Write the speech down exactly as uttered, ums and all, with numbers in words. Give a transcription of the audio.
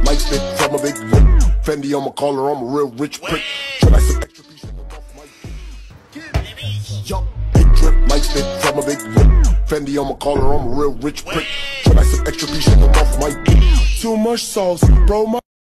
like spit from a big whip. Fendi on my collar, I'm a real rich prick. Should I some extra piece off my yup, big drip like spit from a big whip. Fendi on my collar, I'm a real rich prick. Should I some extra piece off my Too much sauce, bro. My